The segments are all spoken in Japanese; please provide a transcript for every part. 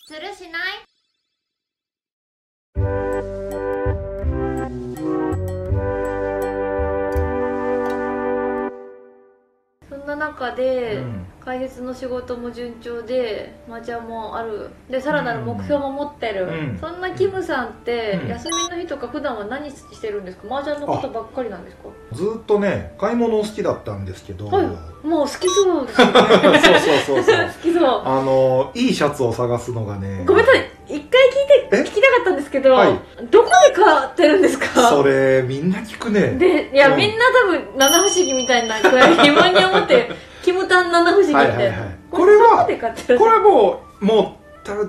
するしない？そんな中で、解説の仕事も順調で麻雀もあるで、さらなる目標も持ってる、そんなキムさんって、休みの日とか普段は何してるんですか？麻雀のことばっかりなんですか？ ずっとね、買い物好きだったんですけど、 はい、もう好きそうですよね。 そう好きそう。 いいシャツを探すのがね、 ごめんなさい、一回聞きたかったんですけど、 はい、 どこで買ってるんですか？ それみんな聞くね。 で、いや、みんな多分七不思議みたいなくらい疑問に思ってキムタン七不思議みたいな。 これはもう多分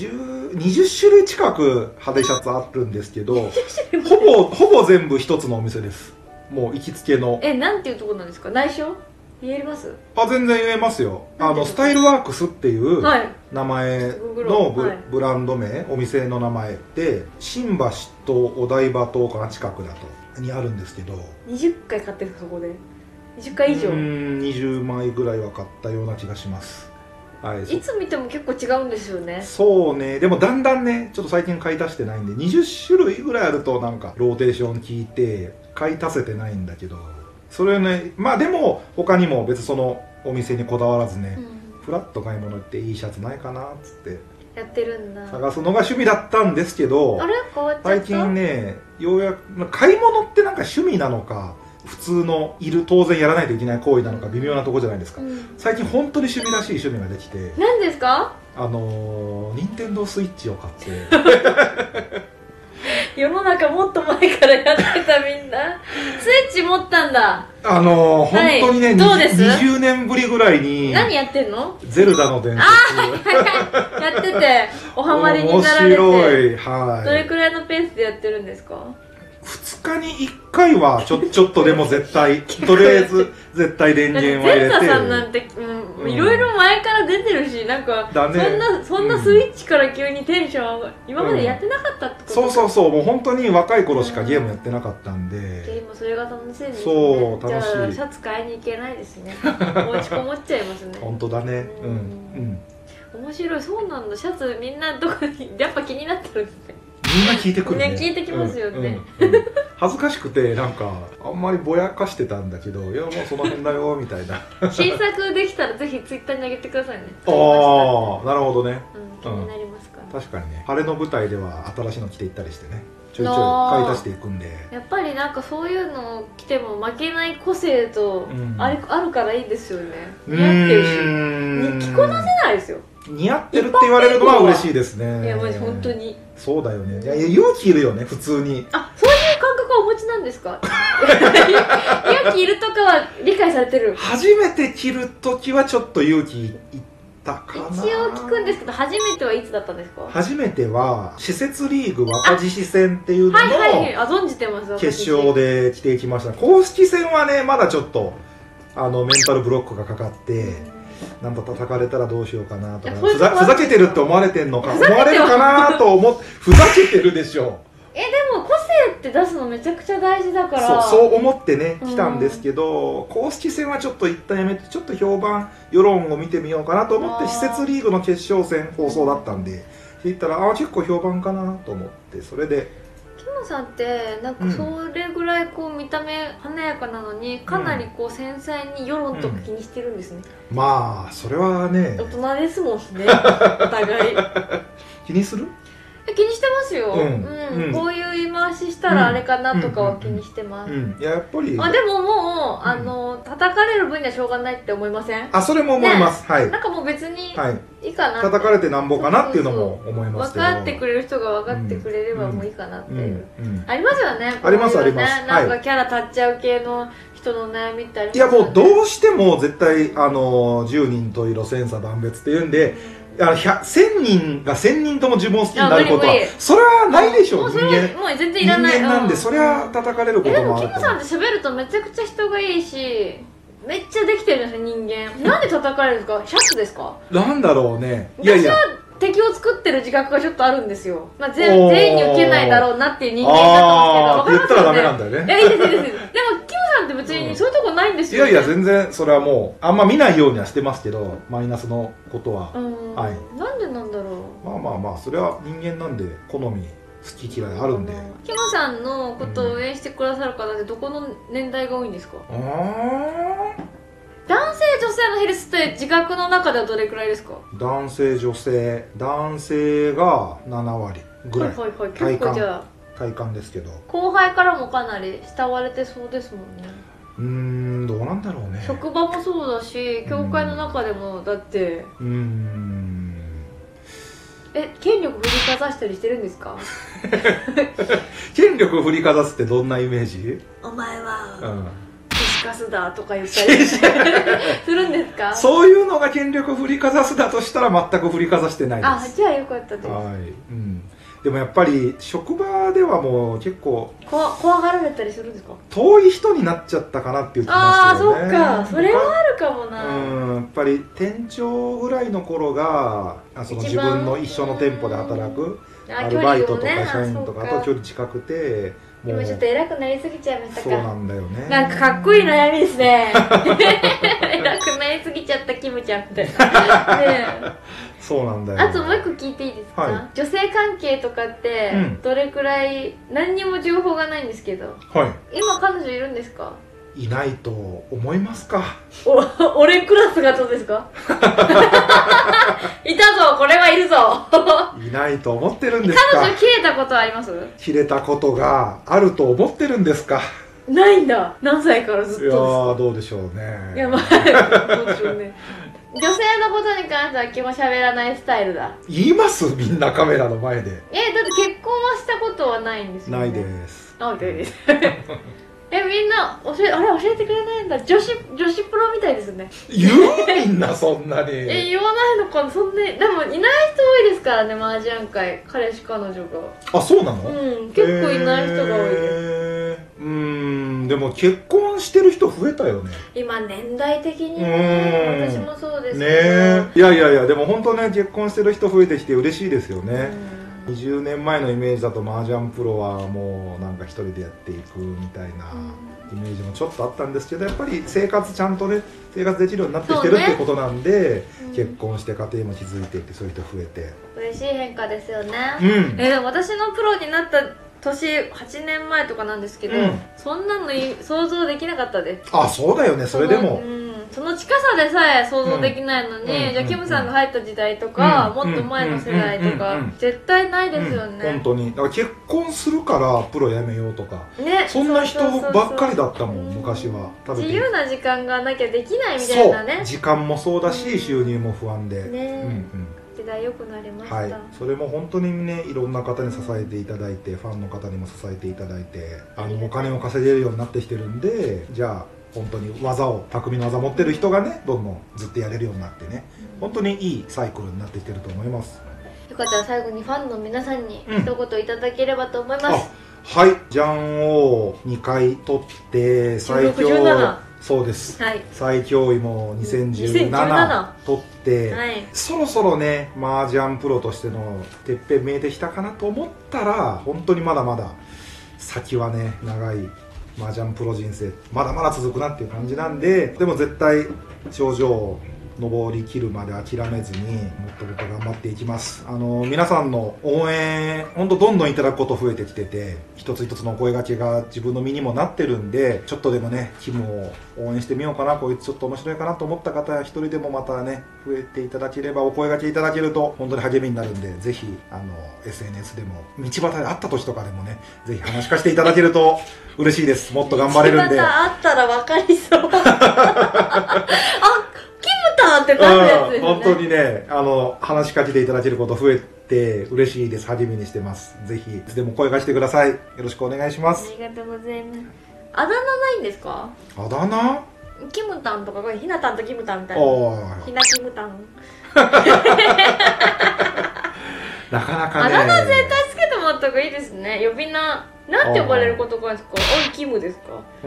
20種類近く派手シャツあるんですけど、ほぼ全部一つのお店です。もう行きつけの。 なんていうところなんですか？内緒言えます？ 全然言えますよ。スタイルワークスっていう名前のブランド名、お店の名前で、新橋とお台場とか近くだとにあるんですけど、 20回買ってる、そこで20回以上、 20枚ぐらいは買ったような気がします。はい、 いつ見ても結構違うんですよね。 そうね。でもだんだんね、ちょっと最近買い足してないんで、20種類ぐらいあるとなんかローテーション聞いて買い足せてないんだけど、それね、まあでも他にも別そのお店にこだわらずね、フラッと買い物行っていいシャツないかなっつってやってるんだ。 探すのが趣味だったんですけど、 あれ変わっちゃった？ 最近ね、ようやく買い物ってなんか趣味なのか、普通の当然やらないといけない行為なのか微妙なとこじゃないですか。最近本当に趣味らしい趣味ができて。 何ですか？ 任天堂スイッチを買って世の中もっと前からやってたみんなスイッチ持ったんだ。 本当にね、 どうです？ 20 年ぶりぐらいに。 何やってんの？ ゼルダの伝説やってておハマりになられて。 面白い。はい。 どれくらいのペースでやってるんですか ？2日に1回はちょっとでも絶対とりあえず絶対電源は入れて。 ゼルダさんなんていろいろ前から出てるし、なんかそんなスイッチから急にテンション上がる。今までやってなかったってこと？ そうもう本当に若い頃しかゲームやってなかったんで、 今それが楽しいですね。 そう楽しい。 じゃあシャツ買いに行けないですね。持ちこもっちゃいますね。 本当だね。 面白い。そうなんだ。シャツみんなどこにやっぱ気になってるんですね。 みんな聞いてくるね。 聞いてきますよね。 恥ずかしくてなんかあんまりぼやかしてたんだけど、いやもうその辺だよみたいな。 新作できたらぜひツイッターに上げてくださいね。 ああ、なるほどね。 気になりますかね。 確かにね。晴れの舞台では新しいの着ていったりしてね、ちょいちょい買い足していくんで。やっぱりなんかそういうのを着ても負けない個性とあるからいいですよね。似合ってるし着こなせないですよ。 似合ってるって言われるのは嬉しいですね。 いやマジ本当にそうだよね。いや勇気いるよね、普通に。 そういう感覚をお持ちなんですか？勇気いるとかは理解されてる？ 初めて着るときはちょっと勇気いったかな。 一応聞くんですけど、初めてはいつだったんですか？ 初めては施設リーグ若獅子戦っていうのの存じてます。 決勝で着ていきました。公式戦はねまだちょっとメンタルブロックがかかって、なんか叩かれたらどうしようかなとか、ふざけてるって思われてんのか、思われるかなと思って、ふざけてるでしょ。 でも個性って出すのめちゃくちゃ大事だから。 そう思ってね来たんですけど、公式戦はちょっと一旦やめて、ちょっと評判世論を見てみようかなと思って、施設リーグの決勝戦放送だったんで聞いたら、結構評判かなと思って、それで。 キムさんってなんかそれぐらいこう見た目華やかなのに、かなりこう繊細に世論とか気にしてるんですね。 まあそれはね、 大人ですもんね、お互い。 気にする？ 気にしてますよ。こういう言い回ししたらあれかなとかは気にしてます。 やっぱり。 でももう叩かれる分にはしょうがないって思いません？ それも思います。はい。 なんかもう別にいいかな。 叩かれてなんぼかなっていうのも思いますけど。 分かってくれる人が分かってくれればもういいかなっていう。ありますよね。 ありますあります。 なんかキャラ立っちゃう系の人の悩みってありますよね。いやもうどうしても絶対10人十色千差万別っていうんで。1000人が1000人とも自分を好きになることはそれはないでしょう。 もう全然いらない。 人間なんでそれは叩かれることもある。 でもキムさんって喋るとめちゃくちゃ人がいいし、めっちゃできてるんですよ人間。なんで叩かれるんですか？シャツですか？ なんだろうね。 私は敵を作ってる自覚がちょっとあるんですよ。全員に受けないだろうなっていう人間だったんですけど、 言ったらダメなんだよね。 いいです。でもキムさんって別にそういうとこないんですよ、 いやいや全然それはもうあんま見ないようにはしてますけど、マイナスのことは、はい、 なんでなんだろう。 まあまあまあそれは人間なんで好み好き嫌いあるんで。 キムさんのことを応援してくださる方ってどこの年代が多いんですか？男性女性の比率って自覚の中ではどれくらいですか？ 男性女性、男性が7割ぐらい、 はいはいはい、結構じゃあ体感ですけど、 後輩からもかなり慕われてそうですもんね。 どうなんだろうね。 職場もそうだし教会の中でもだって権力振りかざしたりしてるんですか？ 権力振りかざすってどんなイメージ？ お前は都市ガスだとか言ったりするんですか？ そういうのが権力振りかざすだとしたら全く振りかざしてないです。 あ、じゃあよかったです。 はい、でもやっぱり職場ではもう結構怖がられたりするんですか？ 遠い人になっちゃったかなっていう気がするよね。 ああ、そっか、それはあるかもな。 やっぱり店長ぐらいの頃がその自分の一緒の店舗で働くアルバイトとか社員とかと距離近くて、 もうちょっと偉くなりすぎちゃいましたか。 そうなんだよね。 なんかかっこいい悩みですね。偉くなりすぎちゃったキムちゃんみたいな。ね、 そうなんだよ。 あともう一個聞いていいですか？はい、女性関係とかってどれくらい、何にも情報がないんですけど、はい、今彼女いるんですか？ いないと思いますか？ 俺クラスがそうですか？いたぞ、これはいるぞ。 いないと思ってるんですか？ 彼女切れたことあります？ 切れたことがあると思ってるんですか？ ないんだ。何歳からずっとですか？ いやー、どうでしょうね。 いや、まあどうでしょうね。女性のことに関しては基本喋らないスタイルだ。 言います？みんなカメラの前で。 だって結婚はしたことはないんですよね。 ないです。 ないです。みんな教えてくれないんだ。女子プロみたいですね。 言う？みんなそんなに。 言わないのかな。そんなでもいない人多いですからね、麻雀界。彼氏彼女が。 あ、そうなの？ 結構いない人が多いです。 でも結婚してる人増えたよね。 今年代的にね。私もそうですけどね。いやでも本当ね、結婚してる人増えてきて嬉しいですよね。20年前のイメージだと麻雀プロはもうなんか一人でやっていくみたいなイメージもちょっとあったんですけど、やっぱり生活ちゃんとね生活できるようになってきてるっていうことなんで、結婚して家庭も築いていってそういう人増えて嬉しい変化ですよね。でも私のプロになった年8年前とかなんですけど、そんなの想像できなかったです。 あ、そうだよね。それでもその近さでさえ想像できないのに、じゃあキムさんが入った時代とか、もっと前の世代とか絶対ないですよね。 本当に。だから結婚するからプロやめようとか、そんな人ばっかりだったもん昔は。 自由な時間がなきゃできないみたいなね。 そう、時間もそうだし収入も不安で時代良くなりました。 はい、それも本当にね、いろんな方に支えていただいて、ファンの方にも支えていただいて、お金を稼げるようになってきてるんで、じゃあ本当に匠の技持ってる人がね、どんどんずっとやれるようになってね、本当にいいサイクルになってきてると思います。 よかったら最後にファンの皆さんに一言いただければと思います。 はい、ジャンを2回取って最強、そうです、最強位も2017取って、そろそろね麻雀プロとしてのてっぺん見えてきたかなと思ったら、本当にまだまだ先はね長い麻雀プロ人生まだまだ続くなっていう感じなんで、でも絶対頂上を登りきるまで諦めずにもっともっと頑張っていきます。皆さんの応援本当どんどんいただくこと増えてきてて、一つ一つのお声掛けが自分の身にもなってるんで、ちょっとでもねキムを応援してみようかな、こいつちょっと面白いかなと思った方一人でもまたね増えていただければ、お声掛けいただけると本当に励みになるんで、ぜひSNS でも道端で会った時とかでもね、ぜひ話しかしていただけると嬉しいです。もっと頑張れるんで。 道端会ったら分かりそう。ってなるやつですね。 本当にね、話しかけていただけること増えて嬉しいです。励みにしてます。ぜひいつでも声がしてください。よろしくお願いします。 ありがとうございます。あだ名ないんですか？ あだ名？ キムタンとか、これひなたんとキムタンみたいな。ひなキムタン。 なかなかね。 あだ名絶対つけてもらった方がいいですね。呼び名なんて呼ばれることがですか？おいキムですか？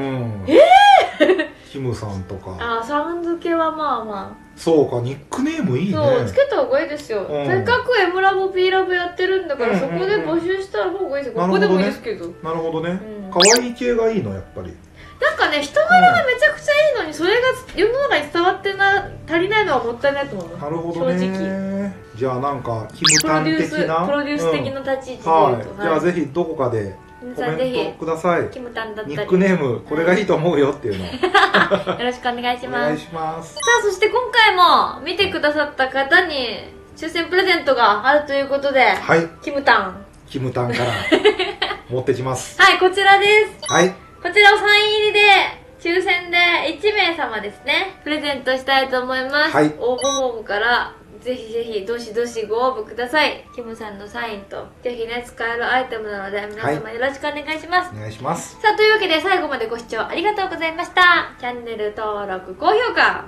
キムさんとか。 さん付けはまあまあ。 そうか、ニックネームいいね。 そう、つけた方がいいですよ。せっかく M ラボ P ラボやってるんだから、そこで募集した方がいいですよ。ここでもいいですけど。 なるほどね。可愛い系がいいのやっぱり。 なんかね、人柄がめちゃくちゃいいのに、それが世の中に伝わって足りないのはもったいないと思う。 なるほどね。正直じゃあなんかキムタン的なプロデュース的な立ち位置で言うと、 はい、じゃあぜひどこかでコメントください。 キムタンだったりニックネームこれがいいと思うよっていうのをよろしくお願いします。 お願いします。 さあ、そして今回も見てくださった方に抽選プレゼントがあるということで、 はい、 キムタンから持ってきます。 はい、こちらです。 はい、 こちらをサイン入りで抽選で1名様ですね、プレゼントしたいと思います。 はい、 応募フォームからぜひぜひどしどしご応募ください。キムさんのサインとぜひね、使えるアイテムなので皆様よろしくお願いします。 お願いします。 さあ、というわけで最後までご視聴ありがとうございました。チャンネル登録、高評価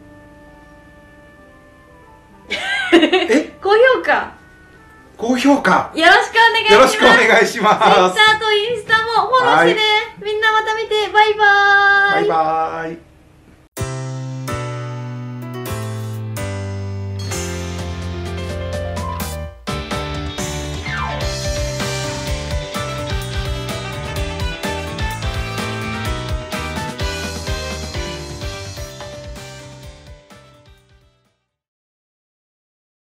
高評価高評価よろしくお願いします。 よろしくお願いします。 Twitter とインスタもフォローしてね。みんなまた見て、バイバーイ。 バイバーイ。